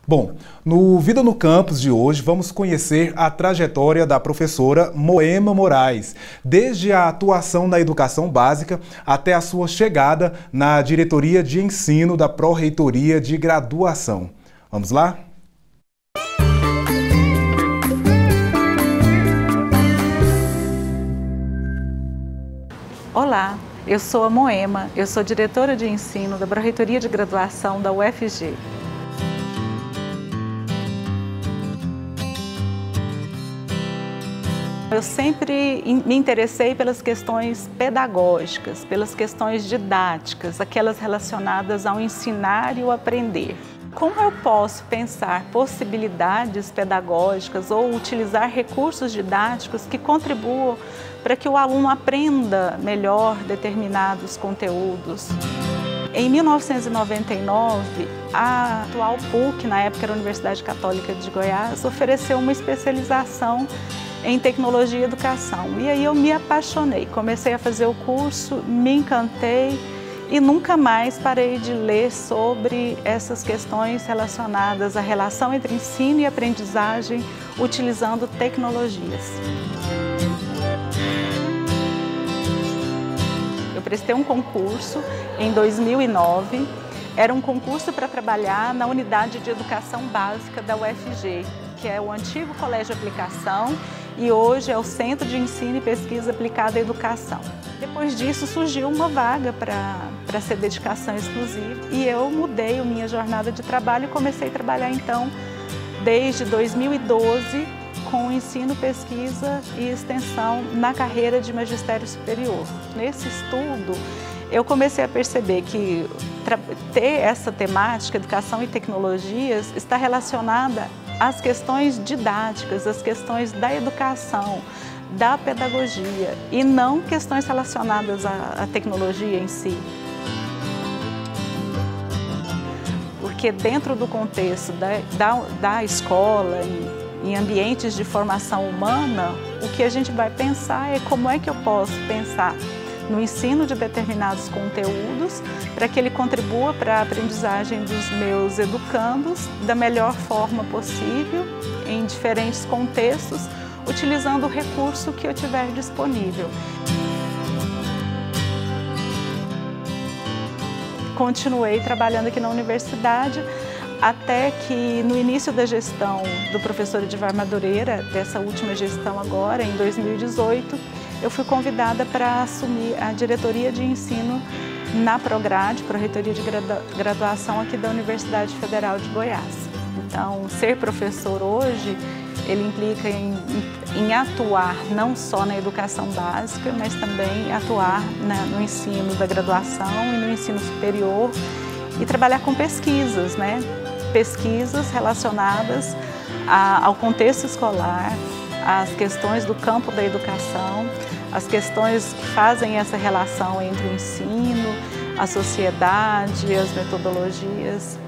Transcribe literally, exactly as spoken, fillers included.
Bom, no Vida no Campus de hoje vamos conhecer a trajetória da professora Moema Moraes, desde a atuação na educação básica até a sua chegada na diretoria de ensino da Pró-Reitoria de Graduação. Vamos lá? Olá, eu sou a Moema, eu sou diretora de ensino da Pró-Reitoria de Graduação da U F G. Eu sempre me interessei pelas questões pedagógicas, pelas questões didáticas, aquelas relacionadas ao ensinar e o aprender. Como eu posso pensar possibilidades pedagógicas ou utilizar recursos didáticos que contribuam para que o aluno aprenda melhor determinados conteúdos? Em mil novecentos e noventa e nove, a atual P U C, na época era a Universidade Católica de Goiás, ofereceu uma especialização em tecnologia e educação. E aí eu me apaixonei, comecei a fazer o curso, me encantei e nunca mais parei de ler sobre essas questões relacionadas à relação entre ensino e aprendizagem utilizando tecnologias. Eu prestei um concurso em dois mil e nove, era um concurso para trabalhar na unidade de educação básica da U F G, que é o antigo Colégio de Aplicação e hoje é o Centro de Ensino e Pesquisa Aplicada à Educação. Depois disso surgiu uma vaga para ser dedicação exclusiva e eu mudei a minha jornada de trabalho e comecei a trabalhar então desde dois mil e doze com ensino, pesquisa e extensão na carreira de magistério superior. Nesse estudo eu comecei a perceber que ter essa temática, educação e tecnologias, está relacionada às questões didáticas, às questões da educação, da pedagogia e não questões relacionadas à, à tecnologia em si. Porque dentro do contexto da, da, da escola, em, em ambientes de formação humana, o que a gente vai pensar é como é que eu posso pensar no ensino de determinados conteúdos para que ele contribua para a aprendizagem dos meus educandos da melhor forma possível, em diferentes contextos, utilizando o recurso que eu tiver disponível. Continuei trabalhando aqui na universidade até que no início da gestão do professor Edivar Madureira, dessa última gestão agora, em dois mil e dezoito, eu fui convidada para assumir a diretoria de ensino na Prograde, Pró-Reitoria de Graduação aqui da Universidade Federal de Goiás. Então, ser professor hoje, ele implica em, em atuar não só na educação básica, mas também atuar na, no ensino da graduação e no ensino superior e trabalhar com pesquisas, né? Pesquisas relacionadas a, ao contexto escolar, às questões do campo da educação, as questões que fazem essa relação entre o ensino, a sociedade, as metodologias.